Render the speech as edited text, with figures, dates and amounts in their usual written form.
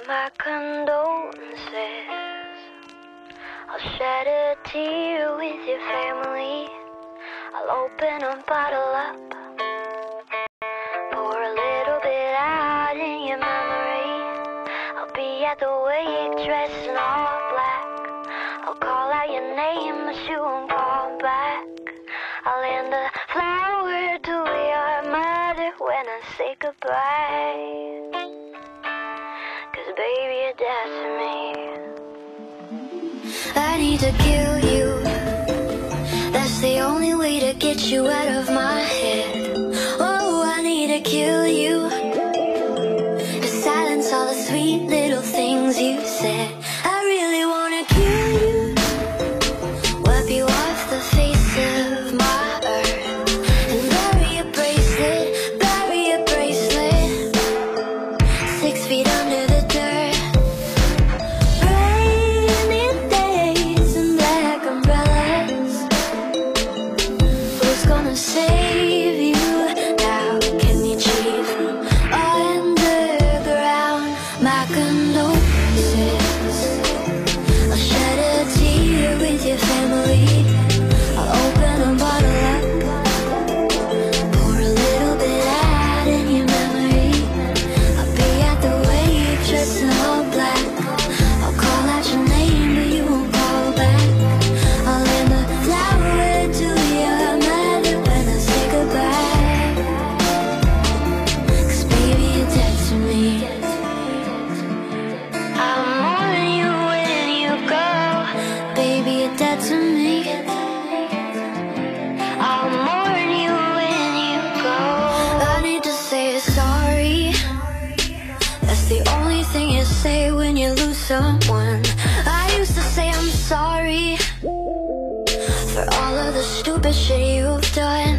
My condolences. I'll shed a tear with your family. I'll open a bottle up, pour a little bit out in your memory. I'll be at the wake dressed in all black. I'll call out your name, but you won't call back. I'll hand a flower to your mother when I say goodbye. 'Cause baby, you're dead to me. I need to kill you. That's the only way to get you out of my head. Oh, I need to kill you, to silence all the sweet little things you said. I really wanna kill you, wipe you off the face of my earth, and bury your bracelet, 6 feet under the dirt. Rainy days and black umbrellas. Who's gonna save you now? Can you cheat from underground? My condolences. I'll shed a tear with your family. I'll open a bottle up, pour a little bit out in your memory. I'll be at the wake dressed in all black. I'll call out your name, but you won't call back. I'll hand a flower to your mother when I say goodbye. 'Cause baby, you're dead to me. I'll mourn you when you go. Baby, you're dead to me. I'll mourn you when you go. I need to say sorry. That's the only thing you say when you lose someone. I used to say I'm sorry for all of the stupid shit you've done.